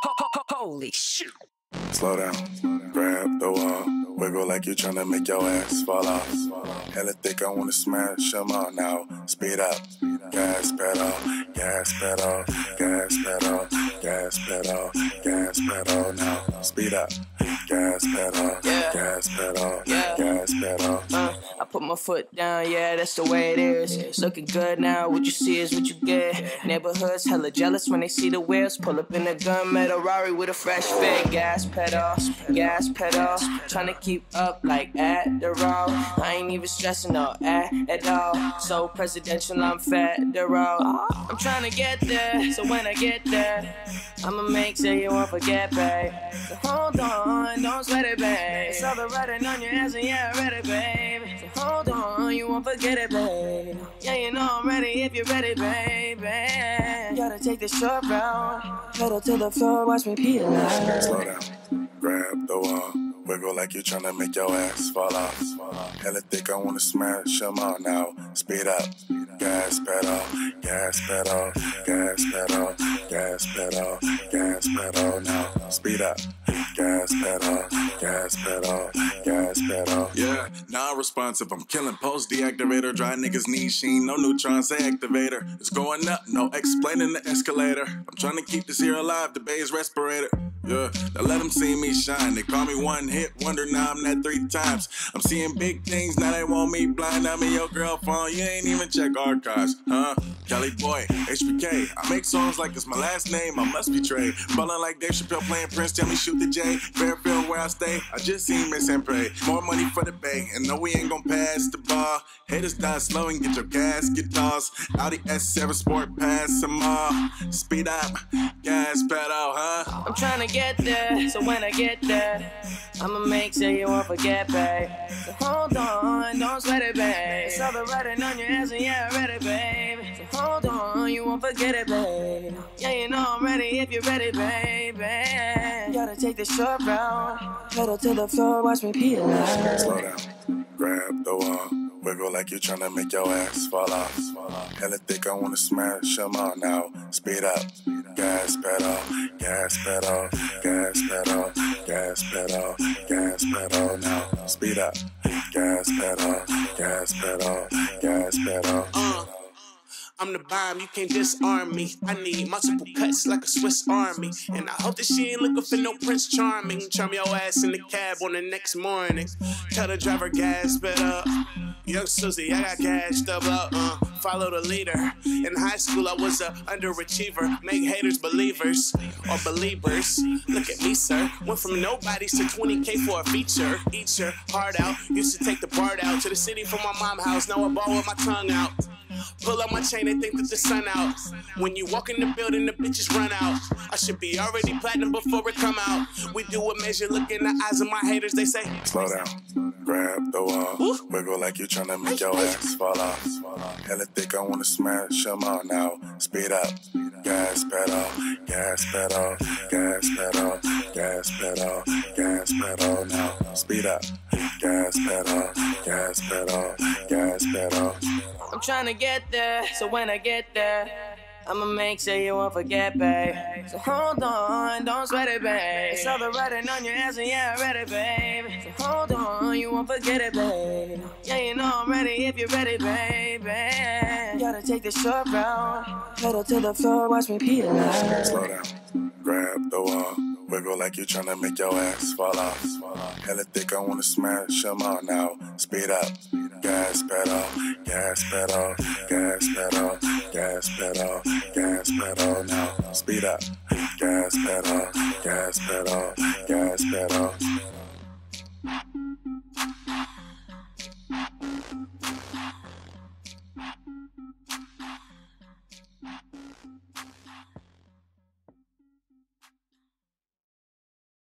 Holy shit. Slow down, grab the wall, wiggle like you tryna make your ass fall off. Hella thick, I wanna smash them all now. Speed up, gas pedal, gas pedal, gas pedal, gas pedal, gas pedal now. Speed up, gas pedal, gas pedal, gas pedal. I put my foot down, yeah, that's the way it is. It's looking good now, what you see is what you get. Neighborhoods hella jealous when they see the wheels. Pull up in a gunmetal Rari with a fresh fit. Gas pedal, tryna keep up like Adderall. I ain't even stressing no at all. So presidential, I'm federal. I'm tryna get there, so when I get there, I'ma make sure you won't forget, babe. So hold on, don't sweat it, babe. It's all the writing on your ass and yeah, I read it, babe. So hold on, you won't forget it, babe. Yeah, you know I'm ready if you're ready, baby. Gotta take this short route. Pedal to the floor, watch me peel out. Slow down, grab the wall, wiggle like you tryna make your ass fall off. Hella thick, I wanna smash them all now. Speed up, gas pedal, gas pedal, gas pedal, gas pedal, gas pedal now. Speed up, gas pedal, gas pedal, gas pedal. Yeah, non-responsive, I'm killing post deactivator. Dry niggas need sheen, no neutron, say activator. It's going up, no explaining the escalator. I'm trying to keep this here alive, the bay's respirator. Yeah, now let them see me shine. They call me one hit wonder, now I'm that 3 times. I'm seeing big things, now they want me blind. I'm in your girl phone, you ain't even check archives, huh? Kelly Boy, HBK, I make songs like it's my last name, I must be Trey. Ballin' like Dave Chappelle playing Prince, tell me shoot the J. Fairfield where I stay, I just seen Miss and pray. More money for the bay, and no we ain't gon' pass the ball. Haters die slow and get your gas guitars. Audi S7 Sport, pass them all. Speed up, gas pedal, huh? I'm tryna get there, so when I get there, I'ma make sure you won't forget, babe. So hold on, don't sweat it, babe. It's all the writing on your ass and yeah, I read it, babe. So hold on, you won't forget it, babe. Yeah, you know I'm ready if you're ready, baby. Gotta take this short route. Pedal to the floor, watch me peel out. Slow down, grab the wall, wiggle like you tryna make your ass fall off. Hella thick, I wanna smash them all now. Speed up, gas pedal, gas pedal, gas pedal, gas pedal, gas pedal now. Speed up, gas pedal, gas pedal, gas pedal. I'm the bomb, you can't disarm me. I need multiple cuts like a Swiss army. And I hope that she ain't looking for no Prince Charming. Charm your ass in the cab on the next morning. Tell the driver gas better. Young Susie, I got gashed up. Follow the leader. In high school, I was a underachiever. Make haters believers or believers. Look at me, sir. Went from nobodies to 20K for a feature. Eat your heart out. Used to take the BART out to the city from my mom's house. Now I ball with my tongue out. Pull up my chain and think that the sun out. When you walk in the building, the bitches run out. I should be already platinum before it come out. We do a measure, look in the eyes of my haters, they say slow down, grab the wall, wiggle like you tryna make your ass fall off. Hella thick, I wanna smash them all now. Speed up, gas pedal, gas pedal, gas pedal, gas pedal, gas pedal now. Speed up, gas pedal, gas pedal, gas pedal. I'm tryna get there, so when I get there, I'ma make sure you won't forget, babe. So hold on, don't sweat it, babe. It's all the writing on your ass and yeah, I read it, babe. So hold on, you won't forget it, babe. Yeah, you know I'm ready if you're ready, baby. Gotta take this short route. Pedal to the floor, watch me peel out. Slow down, grab the wall, wiggle like you tryna make your ass fall off. Hella thick, I wanna smash them all now. Speed up, gas pedal, gas pedal, gas pedal, gas pedal, gas pedal now. Speed up, gas pedal, gas pedal, gas pedal.